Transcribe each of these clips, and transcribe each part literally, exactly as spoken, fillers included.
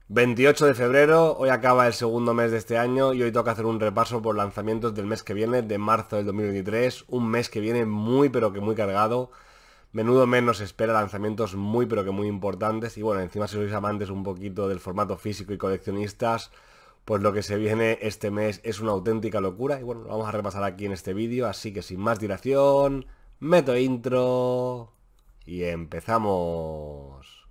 veintiocho de febrero, hoy acaba el segundo mes de este año y hoy toca hacer un repaso por lanzamientos del mes que viene, de marzo del dos mil veintitrés, un mes que viene muy pero que muy cargado. Menudo mes nos espera, lanzamientos muy pero que muy importantes y bueno, encima si sois amantes un poquito del formato físico y coleccionistas, pues lo que se viene este mes es una auténtica locura y bueno, lo vamos a repasar aquí en este vídeo, así que sin más dilación, meto intro y empezamos.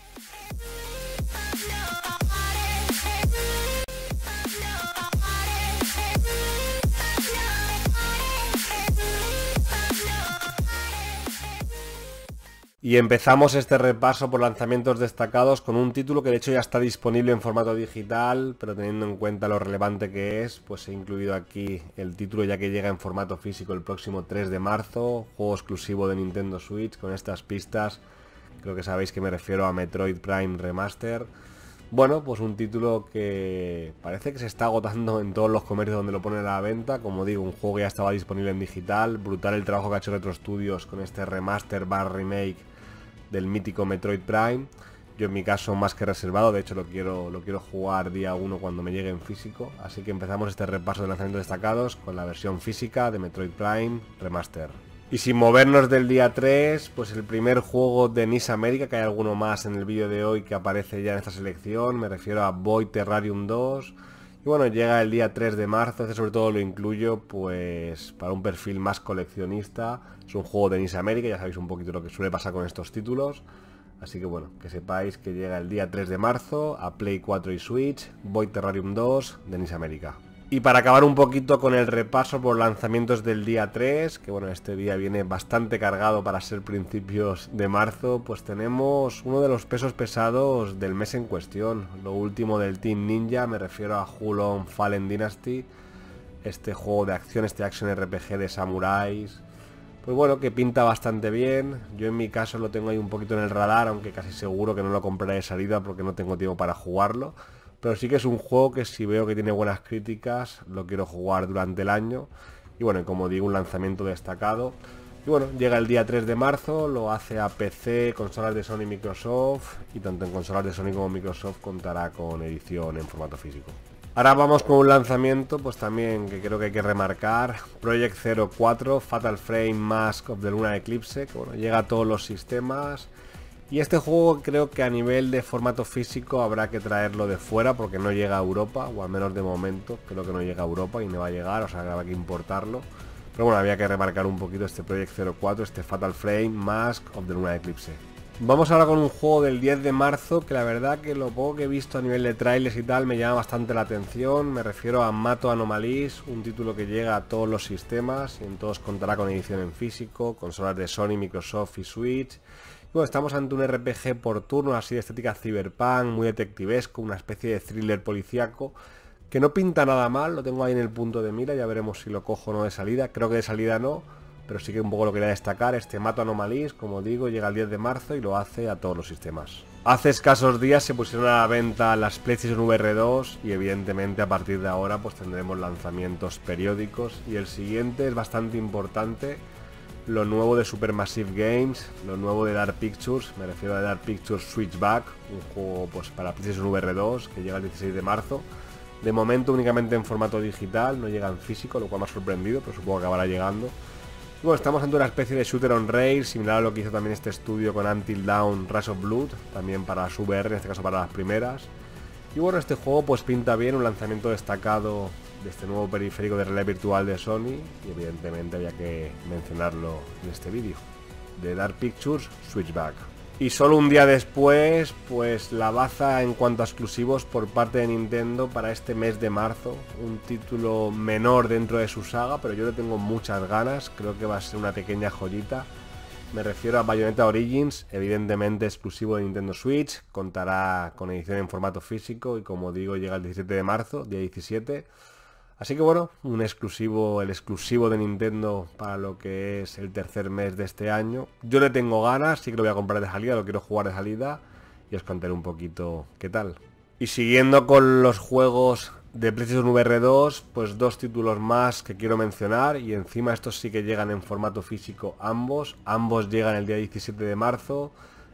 Y empezamos este repaso por lanzamientos destacados con un título que de hecho ya está disponible en formato digital, pero teniendo en cuenta lo relevante que es, pues he incluido aquí el título ya que llega en formato físico el próximo tres de marzo, juego exclusivo de Nintendo Switch con estas pistas. Creo que sabéis que me refiero a Metroid Prime Remaster. Bueno, pues un título que parece que se está agotando en todos los comercios donde lo ponen a la venta. Como digo, un juego que ya estaba disponible en digital. Brutal el trabajo que ha hecho Retro Studios con este remaster bar remake del mítico Metroid Prime. Yo en mi caso más que reservado, de hecho lo quiero, lo quiero jugar día uno cuando me llegue en físico. Así que empezamos este repaso de lanzamientos destacados con la versión física de Metroid Prime Remaster. Y sin movernos del día tres, pues el primer juego de Nice America, que hay alguno más en el vídeo de hoy que aparece ya en esta selección, me refiero a Void Terrarium dos. Y bueno, llega el día tres de marzo, este sobre todo lo incluyo pues para un perfil más coleccionista. Es un juego de Nice America, ya sabéis un poquito lo que suele pasar con estos títulos. Así que bueno, que sepáis que llega el día tres de marzo a Play cuatro y Switch, Void Terrarium dos de Nice America. Y para acabar un poquito con el repaso por lanzamientos del día tres, que bueno, este día viene bastante cargado para ser principios de marzo, pues tenemos uno de los pesos pesados del mes en cuestión. Lo último del Team Ninja, me refiero a Hulon Fallen Dynasty, este juego de acción, este action R P G de samuráis. Pues bueno, que pinta bastante bien. Yo en mi caso lo tengo ahí un poquito en el radar, aunque casi seguro que no lo compraré de salida porque no tengo tiempo para jugarlo. Pero sí que es un juego que si veo que tiene buenas críticas, lo quiero jugar durante el año. Y bueno, como digo, un lanzamiento destacado. Y bueno, llega el día tres de marzo, lo hace a P C, consolas de Sony y Microsoft. Y tanto en consolas de Sony como Microsoft contará con edición en formato físico. Ahora vamos con un lanzamiento, pues también que creo que hay que remarcar. Project cero cuatro, Fatal Frame Mask of the Lunar Eclipse, que bueno, llega a todos los sistemas. Y este juego creo que a nivel de formato físico habrá que traerlo de fuera porque no llega a Europa, o al menos de momento creo que no llega a Europa y no va a llegar, o sea que habrá que importarlo. Pero bueno, había que remarcar un poquito este Project cero cuatro, este Fatal Frame Mask of the Lunar Eclipse. Vamos ahora con un juego del diez de marzo que la verdad que lo poco que he visto a nivel de trailers y tal me llama bastante la atención. Me refiero a Mato Anomalies, un título que llega a todos los sistemas y en todos contará con edición en físico, consolas de Sony, Microsoft y Switch. Bueno, estamos ante un R P G por turno, así de estética cyberpunk, muy detectivesco, una especie de thriller policíaco, que no pinta nada mal, lo tengo ahí en el punto de mira, ya veremos si lo cojo o no de salida, creo que de salida no, pero sí que un poco lo quería destacar, este Mato Anomalies, como digo, llega el diez de marzo y lo hace a todos los sistemas. Hace escasos días se pusieron a la venta las PlayStation V R dos y evidentemente a partir de ahora pues tendremos lanzamientos periódicos y el siguiente es bastante importante. Lo nuevo de Supermassive Games, lo nuevo de Dark Pictures, me refiero a Dark Pictures Switchback, un juego pues para PlayStation V R dos que llega el dieciséis de marzo. De momento únicamente en formato digital, no llega en físico, lo cual me ha sorprendido, pero supongo que acabará llegando. Y bueno, estamos ante una especie de shooter on rails, similar a lo que hizo también este estudio con Until Dawn Rush of Blood, también para las V R, en este caso para las primeras. Y bueno, este juego pues pinta bien, un lanzamiento destacado de este nuevo periférico de realidad virtual de Sony y evidentemente había que mencionarlo en este vídeo, de Dark Pictures Switchback. Y solo un día después, pues la baza en cuanto a exclusivos por parte de Nintendo para este mes de marzo, un título menor dentro de su saga, pero yo le tengo muchas ganas, creo que va a ser una pequeña joyita. Me refiero a Bayonetta Origins, evidentemente exclusivo de Nintendo Switch, contará con edición en formato físico y como digo llega el diecisiete de marzo, día diecisiete. Así que bueno, un exclusivo, el exclusivo de Nintendo para lo que es el tercer mes de este año. Yo le tengo ganas, sí que lo voy a comprar de salida, lo quiero jugar de salida y os contaré un poquito qué tal. Y siguiendo con los juegos de PlayStation V R dos, pues dos títulos más que quiero mencionar y encima estos sí que llegan en formato físico ambos. Ambos llegan el día diecisiete de marzo.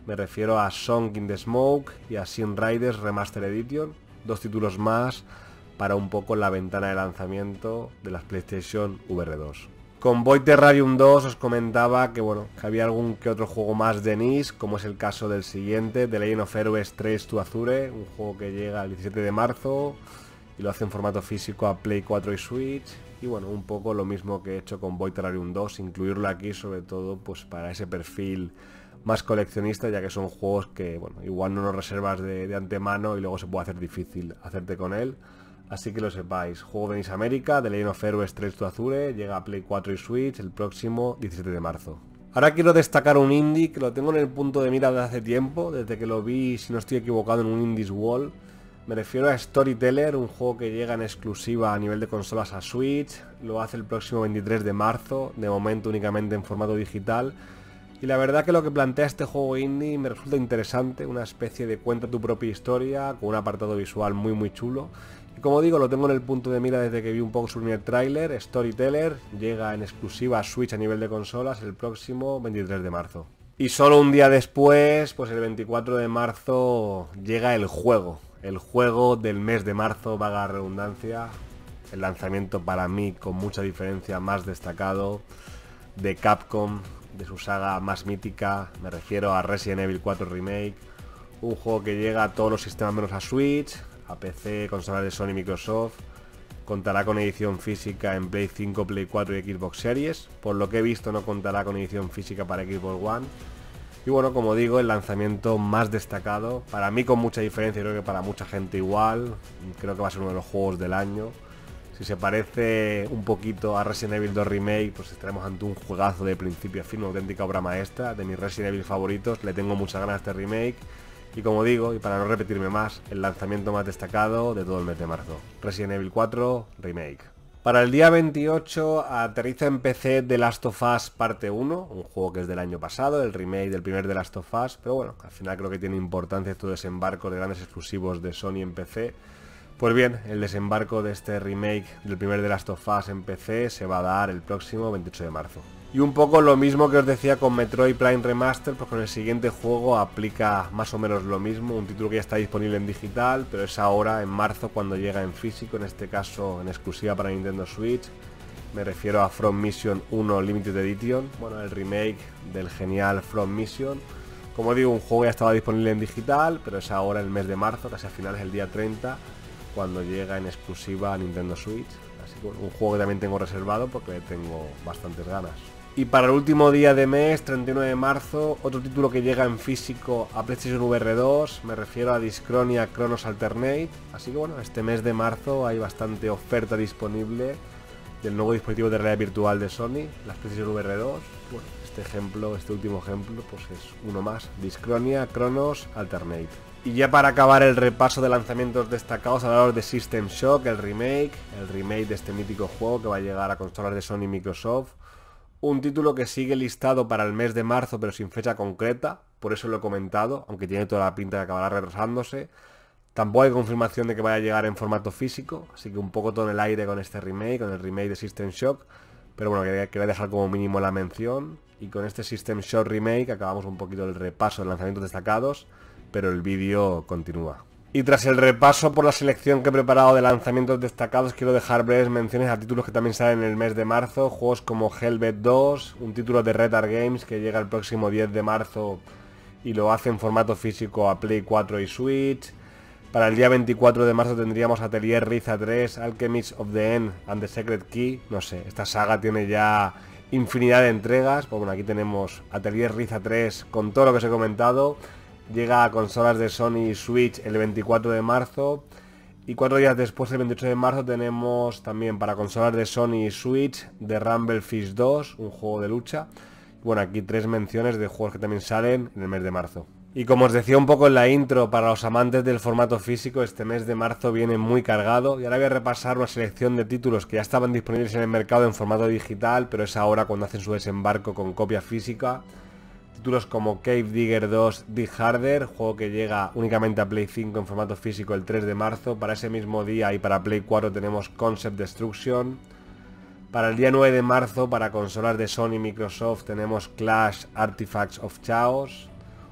Me refiero a Song in the Smoke y a Sin Riders Remastered Edition, dos títulos más para un poco la ventana de lanzamiento de las PlayStation V R dos. Con Void Terrarium dos os comentaba que bueno, que había algún que otro juego más de Nice, como es el caso del siguiente, The Legend of Heroes Trace to Azure, un juego que llega el diecisiete de marzo y lo hace en formato físico a Play cuatro y Switch. Y bueno, un poco lo mismo que he hecho con Void Terrarium dos, incluirlo aquí sobre todo pues para ese perfil más coleccionista, ya que son juegos que bueno, igual no los reservas de, de antemano y luego se puede hacer difícil hacerte con él. Así que lo sepáis, juego de Nice América, The Legend of Heroes Trace to Azure, llega a Play cuatro y Switch el próximo diecisiete de marzo. Ahora quiero destacar un indie que lo tengo en el punto de mira desde hace tiempo, desde que lo vi, si no estoy equivocado, en un Indies Wall. Me refiero a Storyteller, un juego que llega en exclusiva a nivel de consolas a Switch, lo hace el próximo veintitrés de marzo, de momento únicamente en formato digital. Y la verdad que lo que plantea este juego indie me resulta interesante, una especie de cuenta tu propia historia, con un apartado visual muy muy chulo. Y como digo, lo tengo en el punto de mira desde que vi un poco su primer tráiler. Storyteller llega en exclusiva a Switch a nivel de consolas el próximo veintitrés de marzo. Y solo un día después, pues el veinticuatro de marzo, llega el juego. El juego del mes de marzo, vaga redundancia. El lanzamiento para mí con mucha diferencia más destacado de Capcom, de su saga más mítica. Me refiero a Resident Evil cuatro Remake. Un juego que llega a todos los sistemas menos a Switch, a P C, consolas de Sony y Microsoft. Contará con edición física en Play cinco, Play cuatro y Xbox Series. Por lo que he visto no contará con edición física para Xbox One. Y bueno, como digo, el lanzamiento más destacado, para mí con mucha diferencia, creo que para mucha gente igual. Creo que va a ser uno de los juegos del año. Si se parece un poquito a Resident Evil dos Remake, pues estaremos ante un juegazo de principio a fin, una auténtica obra maestra, de mis Resident Evil favoritos. Le tengo muchas ganas a este remake. Y como digo, y para no repetirme más, el lanzamiento más destacado de todo el mes de marzo, Resident Evil cuatro Remake. Para el día veintiocho aterriza en P C The Last of Us Parte uno, un juego que es del año pasado, el remake del primer The Last of Us, pero bueno, al final creo que tiene importancia este desembarco de grandes exclusivos de Sony en P C. Pues bien, el desembarco de este remake del primer The Last of Us en P C se va a dar el próximo veintiocho de marzo. Y un poco lo mismo que os decía con Metroid Prime Remaster, pues con el siguiente juego aplica más o menos lo mismo, un título que ya está disponible en digital, pero es ahora en marzo cuando llega en físico, en este caso en exclusiva para Nintendo Switch. Me refiero a From Mission uno Limited Edition, bueno, el remake del genial From Mission. Como digo, un juego ya estaba disponible en digital, pero es ahora el mes de marzo, casi a finales del día treinta, cuando llega en exclusiva a Nintendo Switch. Así que un juego que también tengo reservado porque le tengo bastantes ganas. Y para el último día de mes, treinta y nueve de marzo, otro título que llega en físico a PlayStation V R dos, me refiero a Discronia Chronos Alternate. Así que bueno, este mes de marzo hay bastante oferta disponible del nuevo dispositivo de realidad virtual de Sony, las PlayStation V R dos. Bueno, este ejemplo, este último ejemplo, pues es uno más, Discronia Chronos Alternate. Y ya para acabar el repaso de lanzamientos destacados, hablaros de System Shock, el remake, el remake de este mítico juego que va a llegar a consolas de Sony y Microsoft. Un título que sigue listado para el mes de marzo pero sin fecha concreta, por eso lo he comentado, aunque tiene toda la pinta de acabará retrasándose. Tampoco hay confirmación de que vaya a llegar en formato físico, así que un poco todo en el aire con este remake, con el remake de System Shock. Pero bueno, quería, quería dejar como mínimo la mención. Y con este System Shock Remake acabamos un poquito el repaso de lanzamientos destacados, pero el vídeo continúa. Y tras el repaso por la selección que he preparado de lanzamientos destacados, quiero dejar breves menciones a títulos que también salen en el mes de marzo. Juegos como Hellbet dos, un título de Red Art Games que llega el próximo diez de marzo y lo hace en formato físico a Play cuatro y Switch. Para el día veinticuatro de marzo tendríamos Atelier Ryza tres, Alchemist of the End and the Secret Key. No sé, esta saga tiene ya infinidad de entregas. Pues bueno, aquí tenemos Atelier Ryza tres con todo lo que os he comentado. Llega a consolas de Sony y Switch el veinticuatro de marzo. Y cuatro días después, el veintiocho de marzo, tenemos también para consolas de Sony y Switch The Rumble Fish dos, un juego de lucha. Bueno, aquí tres menciones de juegos que también salen en el mes de marzo. Y como os decía un poco en la intro, para los amantes del formato físico, este mes de marzo viene muy cargado. Y ahora voy a repasar una selección de títulos que ya estaban disponibles en el mercado en formato digital, pero es ahora cuando hacen su desembarco con copia física. Títulos como Cave Digger dos Dig Harder, juego que llega únicamente a Play cinco en formato físico el tres de marzo. Para ese mismo día y para Play cuatro tenemos Concept Destruction. Para el día nueve de marzo, para consolas de Sony y Microsoft, tenemos Clash Artifacts of Chaos.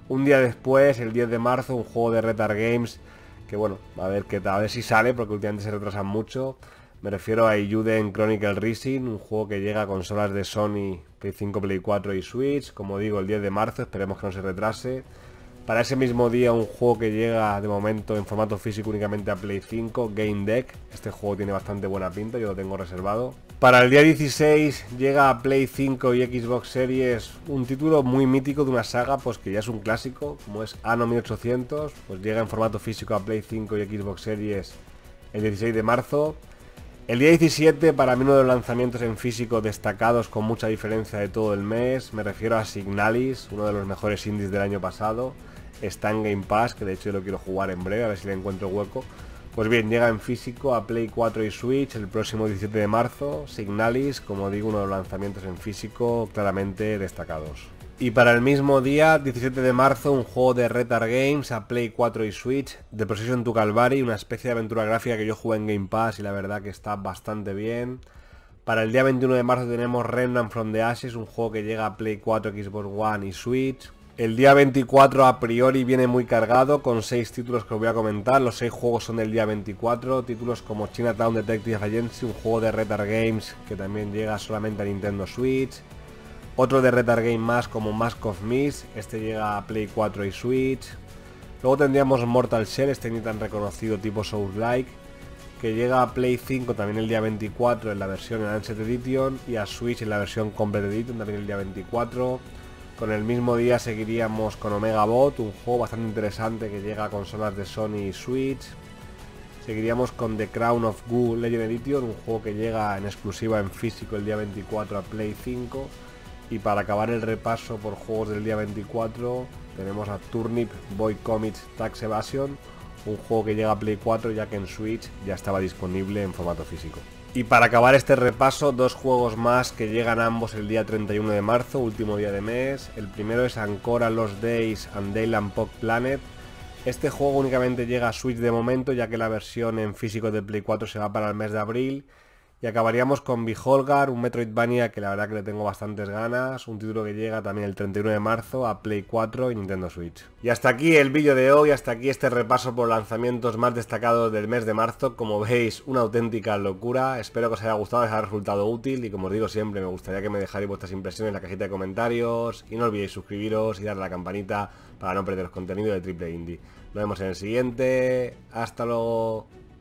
Un día después, el diez de marzo, un juego de Retard Games que bueno, a ver qué tal, a ver si sale, porque últimamente se retrasan mucho. Me refiero a Eiyuden Chronicle Rising, un juego que llega a consolas de Sony, Play cinco, Play cuatro y Switch, como digo, el diez de marzo, esperemos que no se retrase. Para ese mismo día un juego que llega de momento en formato físico únicamente a Play cinco, Game Deck. Este juego tiene bastante buena pinta, yo lo tengo reservado. Para el día dieciséis llega a Play cinco y Xbox Series un título muy mítico de una saga pues que ya es un clásico, como es Anno mil ochocientos, pues llega en formato físico a Play cinco y Xbox Series el dieciséis de marzo. El día diecisiete, para mí uno de los lanzamientos en físico destacados con mucha diferencia de todo el mes, me refiero a Signalis, uno de los mejores indies del año pasado. Está en Game Pass, que de hecho yo lo quiero jugar en breve, a ver si le encuentro hueco. Pues bien, llega en físico a Play cuatro y Switch el próximo diecisiete de marzo. Signalis, como digo, uno de los lanzamientos en físico claramente destacados. Y para el mismo día, diecisiete de marzo, un juego de Retard Games a Play cuatro y Switch, The Procession to Calvary, una especie de aventura gráfica que yo jugué en Game Pass y la verdad que está bastante bien. Para el día veintiuno de marzo tenemos Remnant from the Ashes, un juego que llega a Play cuatro, Xbox One y Switch. El día veinticuatro a priori viene muy cargado con seis títulos que os voy a comentar. Los seis juegos son del día veinticuatro, títulos como Chinatown Detective Agency, un juego de Retard Games que también llega solamente a Nintendo Switch. Otro de Retard Game más como Mask of Mist, este llega a Play cuatro y Switch. Luego tendríamos Mortal Shell, este ni tan reconocido tipo Souls-like, que llega a Play cinco también el día veinticuatro en la versión Enhanced Edition y a Switch en la versión Complete Edition también el día veinticuatro. Con el mismo día seguiríamos con Omega Bot, un juego bastante interesante que llega a consolas de Sony y Switch. Seguiríamos con The Crown of Goo Legend Edition, un juego que llega en exclusiva en físico el día veinticuatro a Play cinco. Y para acabar el repaso por juegos del día veinticuatro tenemos a Turnip Boy Comics Tax Evasion, un juego que llega a Play cuatro ya que en Switch ya estaba disponible en formato físico. Y para acabar este repaso, dos juegos más que llegan ambos el día treinta y uno de marzo, último día de mes. El primero es Ancora Lost Days and Dayland Pop Planet. Este juego únicamente llega a Switch de momento, ya que la versión en físico de Play cuatro se va para el mes de abril. Y acabaríamos con Beholgar, un Metroidvania que la verdad que le tengo bastantes ganas, un título que llega también el treinta y uno de marzo a Play cuatro y Nintendo Switch. Y hasta aquí el vídeo de hoy, hasta aquí este repaso por lanzamientos más destacados del mes de marzo. Como veis, una auténtica locura. Espero que os haya gustado, os haya resultado útil y como os digo siempre, me gustaría que me dejarais vuestras impresiones en la cajita de comentarios y no olvidéis suscribiros y darle a la campanita para no perderos contenido de Triple Indie. Nos vemos en el siguiente, hasta luego.